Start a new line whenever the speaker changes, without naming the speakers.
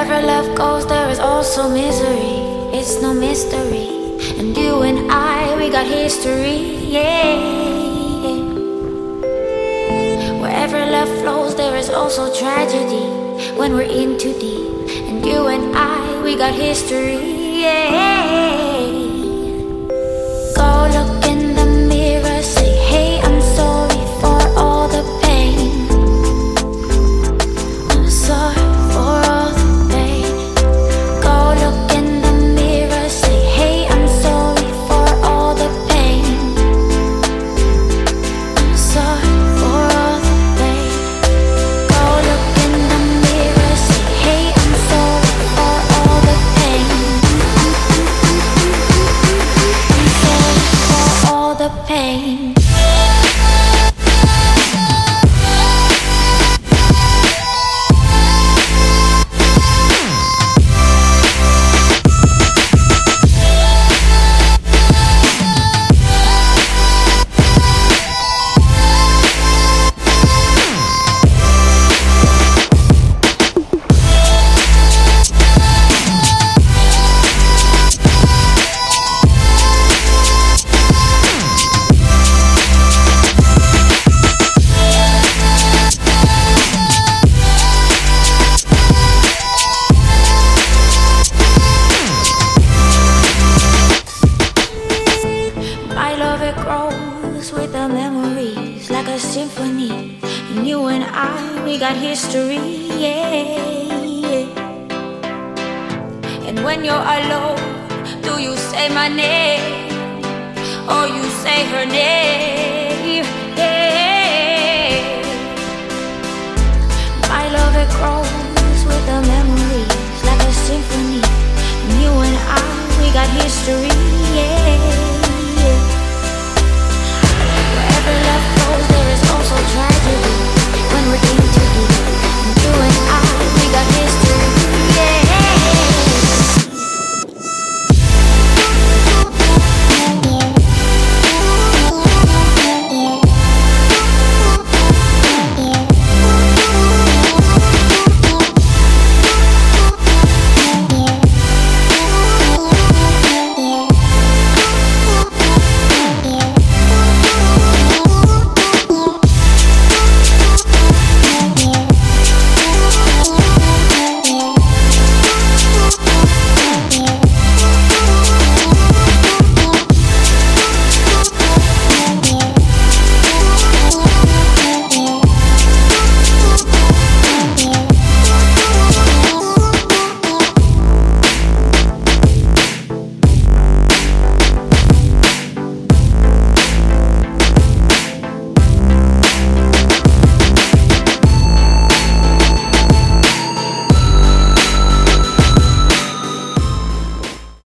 Wherever love goes, there is also misery. It's no mystery. And you and I, we got history, yeah. Wherever love flows, there is also tragedy when we're in too deep. And you and I, we got history, yeah. Go look in the mirror, say, hey, I'm sorry for all the pain. I'm sorry for all the pain. Go look in the mirror, say, hey, I'm sorry for all the pain. I'm sorry for all the pain. Go look in the mirror, say, hey, I'm sorry for all the pain. I'm sorry for all the pain. With the memories like a symphony, and you and I, we got history, yeah. And when you're alone, do you say my name or you say her name? Yeah. My love, it grows with the memories like a symphony, and you and I, we got history, yeah.